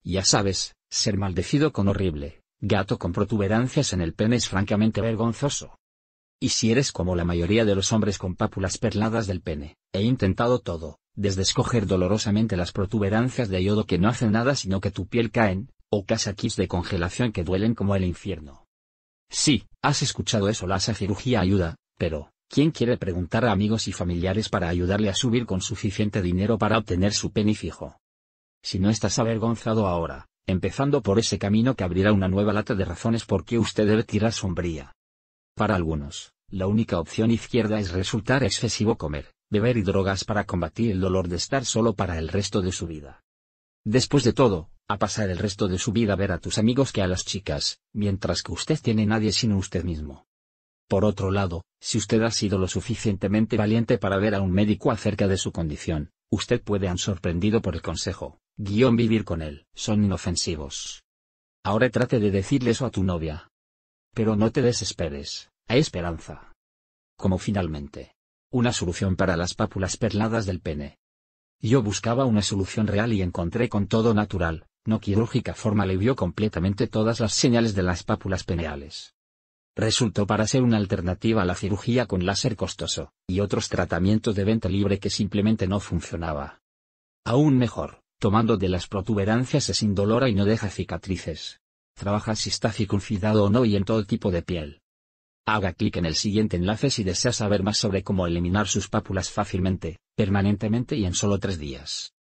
Ya sabes, ser maldecido con horrible, gato con protuberancias en el pene es francamente vergonzoso. Y si eres como la mayoría de los hombres con pápulas perladas del pene, he intentado todo, desde escoger dolorosamente las protuberancias de yodo que no hacen nada sino que tu piel caen, o kits de congelación que duelen como el infierno. Sí, has escuchado eso, la cirugía ayuda, pero, ¿quién quiere preguntar a amigos y familiares para ayudarle a subir con suficiente dinero para obtener su pene fijo? Si no estás avergonzado ahora, empezando por ese camino que abrirá una nueva lata de razones por qué usted debe tirar sombría. Para algunos, la única opción izquierda es resultar excesivo comer, beber y drogas para combatir el dolor de estar solo para el resto de su vida. Después de todo, a pasar el resto de su vida a ver a tus amigos que a las chicas, mientras que usted tiene nadie sino usted mismo. Por otro lado, si usted ha sido lo suficientemente valiente para ver a un médico acerca de su condición, usted puede han sorprendido por el consejo, vivir con él, son inofensivos. Ahora trate de decirle eso a tu novia. Pero no te desesperes, hay esperanza. Como finalmente. Una solución para las pápulas perladas del pene. Yo buscaba una solución real y encontré con todo natural, no quirúrgica forma alivió completamente todas las señales de las pápulas peneales. Resultó para ser una alternativa a la cirugía con láser costoso, y otros tratamientos de venta libre que simplemente no funcionaba. Aún mejor, tomando de las protuberancias es indolora y no deja cicatrices. Trabaja si está circuncidado o no y en todo tipo de piel. Haga clic en el siguiente enlace si desea saber más sobre cómo eliminar sus pápulas fácilmente, permanentemente y en solo 3 días.